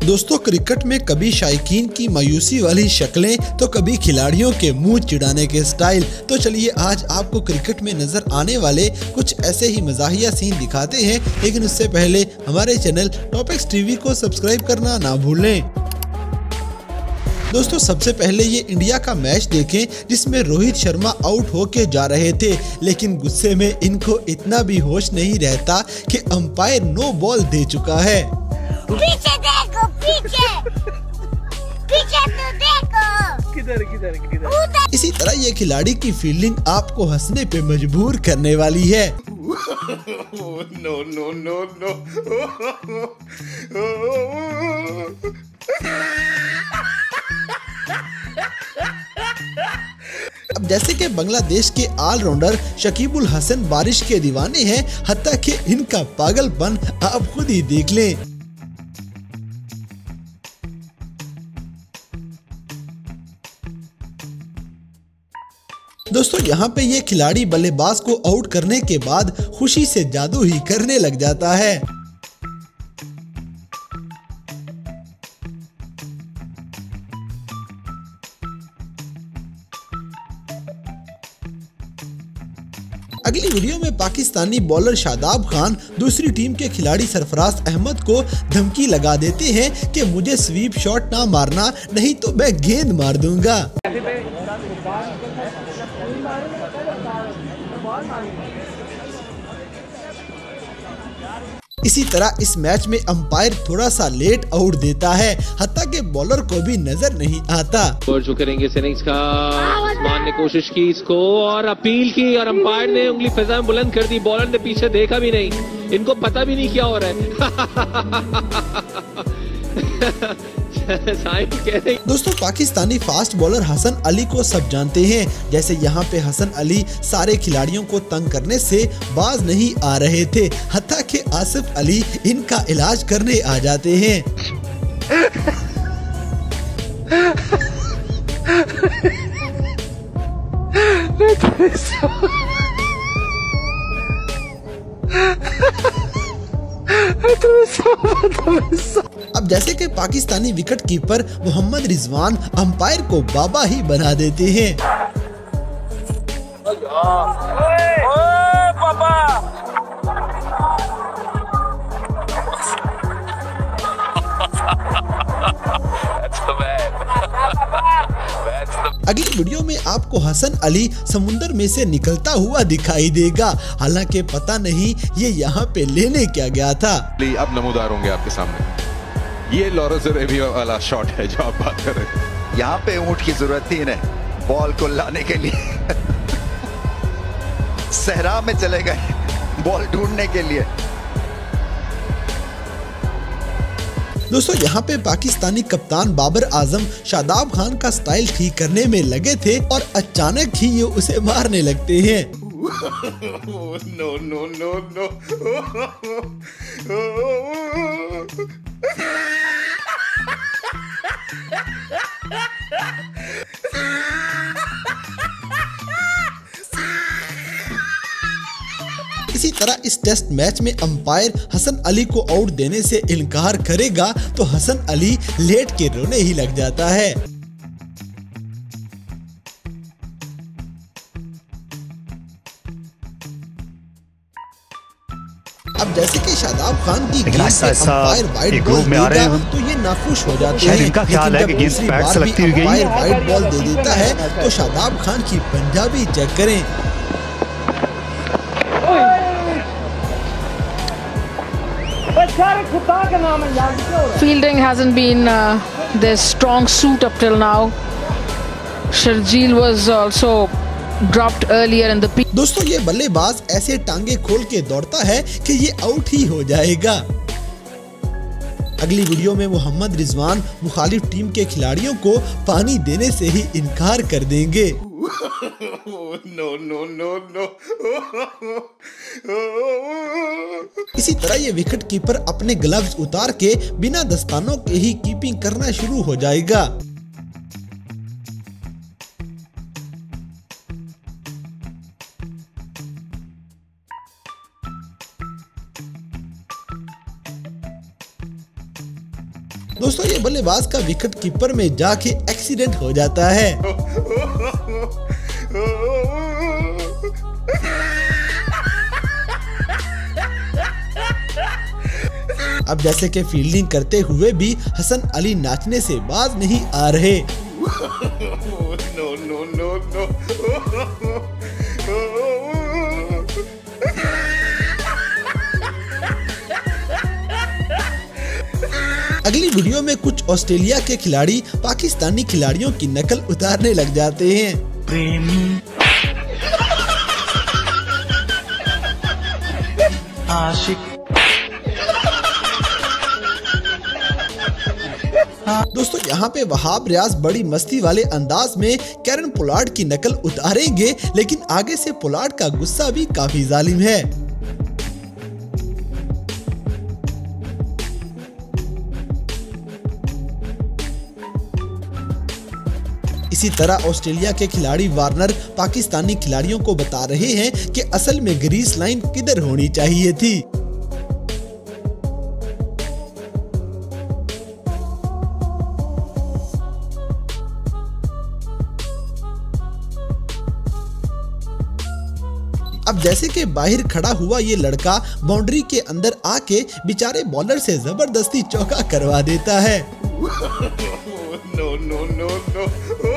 दोस्तों, क्रिकेट में कभी शायकीन की मायूसी वाली शक्लें तो कभी खिलाड़ियों के मुंह चिढ़ाने के स्टाइल। तो चलिए आज आपको क्रिकेट में नजर आने वाले कुछ ऐसे ही मज़ाहिया सीन दिखाते हैं, लेकिन उससे पहले हमारे चैनल टॉपिक्स टीवी को सब्सक्राइब करना ना भूलें। दोस्तों, सबसे पहले ये इंडिया का मैच देखें जिसमें रोहित शर्मा आउट होके जा रहे थे, लेकिन गुस्से में इनको इतना भी होश नहीं रहता कि अंपायर नो बॉल दे चुका है। पीछे देखो, पीछे पीछे तो देखो, किधर इसी तरह ये खिलाड़ी की फील्डिंग आपको हंसने पे मजबूर करने वाली है। No no no no. अब जैसे कि बांग्लादेश के ऑलराउंडर शकीबुल हसन बारिश के दीवाने हैं, हत्ता कि इनका पागलपन आप खुद ही देख लें। दोस्तों, यहाँ पे ये खिलाड़ी बल्लेबाज को आउट करने के बाद खुशी से जादू ही करने लग जाता है। अगली वीडियो में पाकिस्तानी बॉलर शादाब खान दूसरी टीम के खिलाड़ी सरफराज अहमद को धमकी लगा देते हैं कि मुझे स्वीप शॉट ना मारना, नहीं तो मैं गेंद मार दूंगा। इसी तरह इस मैच में अंपायर थोड़ा सा लेट आउट देता है, हत्ता के बॉलर को भी नजर नहीं आता। और जो करेंगे इनिंग्स का उस्मान ने कोशिश की इसको और अपील की और अंपायर ने उंगली फिजा में बुलंद कर दी। बॉलर ने पीछे देखा भी नहीं, इनको पता भी नहीं क्या हो रहा है। दोस्तों, पाकिस्तानी फास्ट बॉलर हसन अली को सब जानते हैं। जैसे यहाँ पे हसन अली सारे खिलाड़ियों को तंग करने से बाज नहीं आ रहे थे, हत्ता कि आसिफ अली इनका इलाज करने आ जाते हैं। अब जैसे कि Pakistani wicket keeper Mohammad Rizwan umpire को बाबा ही बना देते हैं। अगली वीडियो में आपको हसन अली समुंदर में से निकलता हुआ दिखाई देगा, हालांकि पता नहीं ये यहाँ पे लेने क्या गया था। अब नमूदार होंगे आपके सामने। ये लॉरेंस अरेबिया वाला शॉट है जो आप बात कर रहे हैं। यहाँ पे ऊंट की जरूरत थी इन्हें बॉल को लाने के लिए। सहरा में चले गए बॉल ढूंढने के लिए। दोस्तों, यहाँ पे पाकिस्तानी कप्तान बाबर आजम शादाब खान का स्टाइल ठीक करने में लगे थे और अचानक ही ये उसे मारने लगते हैं। No no no no. इसी तरह इस टेस्ट मैच में अंपायर हसन अली को आउट देने से इनकार करेगा तो हसन अली लेट के रोने ही लग जाता है। अब जैसे कि शादाब खान की गेंद पे अंपायर वाइड बॉल देगा तो ये नाखुश हो जाते हैं, लेकिन जब दूसरी बार भी अंपायर वाइड बॉल दे देता है तो शादाब खान की पंजाबी चेक करें। Fielding hasn't been their strong suit up till now. Sharjeel was also dropped earlier in the pitch. दोस्तों, ये बल्लेबाज ऐसे टांगे खोल के दौड़ता है कि ये आउट ही हो जाएगा। अगली वीडियो में मोहम्मद रिजवान मुखालिफ टीम के खिलाड़ियों को पानी देने से ही इनकार कर देंगे। No no no no. इसी तरह ये विकेट कीपर अपने ग्लव्स उतार के बिना दस्तानों के ही कीपिंग करना शुरू हो जाएगा। दोस्तों ये बल्लेबाज का विकेट कीपर में जाके एक्सीडेंट हो जाता है। अब जैसे कि फील्डिंग करते हुए भी हसन अली नाचने से बाज नहीं आ रहे। No, no, no, no. अगली वीडियो में कुछ ऑस्ट्रेलिया के खिलाड़ी पाकिस्तानी खिलाड़ियों की नकल उतारने लग जाते हैं। प्रेमी आशिक। दोस्तों यहाँ पे वहाब रियाज बड़ी मस्ती वाले अंदाज में कैरन पोलार्ड की नकल उतारेंगे, लेकिन आगे से पोलार्ड का गुस्सा भी काफी जालिम है। इसी तरह ऑस्ट्रेलिया के खिलाड़ी वार्नर पाकिस्तानी खिलाड़ियों को बता रहे हैं कि असल में ग्रीस लाइन किधर होनी चाहिए थी। अब जैसे कि बाहर खड़ा हुआ ये लड़का बाउंड्री के अंदर आके बेचारे बॉलर से जबरदस्ती चौका करवा देता है। No, no, no, no.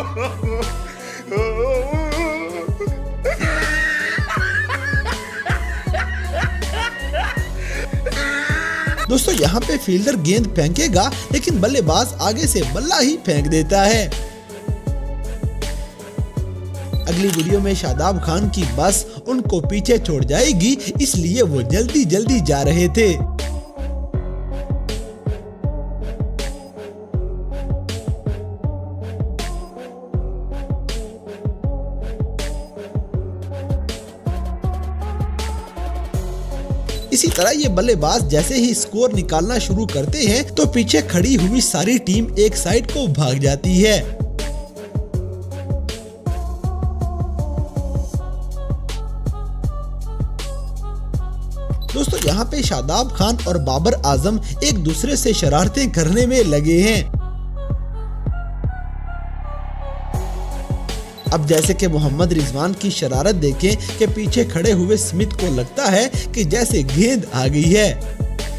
दोस्तों यहाँ पे फील्डर गेंद फेंकेगा, लेकिन बल्लेबाज आगे से बल्ला ही फेंक देता है। अगली वीडियो में शादाब खान की बस उनको पीछे छोड़ जाएगी, इसलिए वो जल्दी जल्दी जा रहे थे। इसी तरह ये बल्लेबाज जैसे ही स्कोर निकालना शुरू करते हैं तो पीछे खड़ी हुई सारी टीम एक साइड को भाग जाती है। दोस्तों यहाँ पे शादाब खान और बाबर आजम एक दूसरे से शरारतें करने में लगे हैं। अब जैसे कि मोहम्मद रिजवान की शरारत देखें कि पीछे खड़े हुए स्मिथ को लगता है कि जैसे गेंद आ गई है।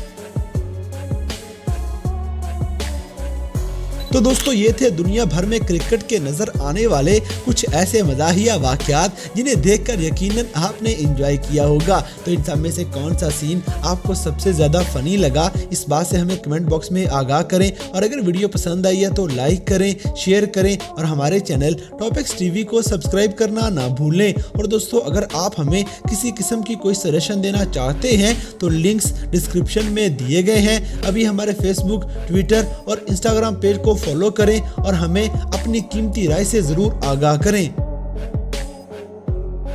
तो दोस्तों ये थे दुनिया भर में क्रिकेट के नजर आने वाले कुछ ऐसे मजाहिया वाकयात जिन्हें देखकर यकीनन आपने एंजॉय किया होगा। तो इन सब में से कौन सा सीन आपको सबसे ज्यादा फनी लगा, इस बात से हमें कमेंट बॉक्स में आगाह करें। और अगर वीडियो पसंद आई है तो लाइक करें, शेयर करें और हमारे चैनल टॉपिक्स टीवी को सब्सक्राइब करना ना भूलें। और दोस्तों अगर आप हमें किसी किस्म की कोई सजेशन देना चाहते हैं तो लिंक्स डिस्क्रिप्शन में दिए गए हैं। अभी हमारे फेसबुक, ट्विटर और इंस्टाग्राम पेज को फॉलो करें और हमें अपनी कीमती राय से जरूर आगाह करें।